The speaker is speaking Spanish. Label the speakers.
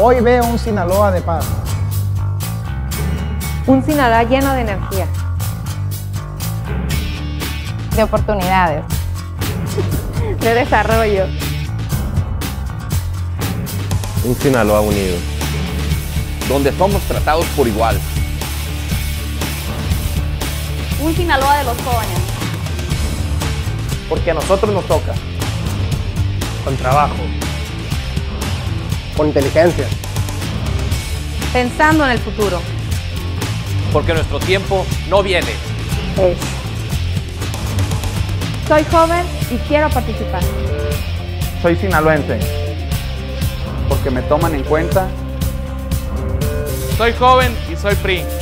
Speaker 1: Hoy veo un Sinaloa de paz.
Speaker 2: Un Sinaloa lleno de energía.
Speaker 3: De oportunidades.
Speaker 2: De desarrollo.
Speaker 4: Un Sinaloa unido.
Speaker 5: Donde somos tratados por igual.
Speaker 6: Un Sinaloa de los jóvenes.
Speaker 1: Porque a nosotros nos toca.
Speaker 7: Con trabajo.
Speaker 1: Con inteligencia.
Speaker 2: Pensando en el futuro.
Speaker 5: Porque nuestro tiempo no viene.
Speaker 2: Es. Soy joven y quiero participar.
Speaker 1: Soy sinaloense. Porque me toman en cuenta.
Speaker 7: Soy joven y soy PRI.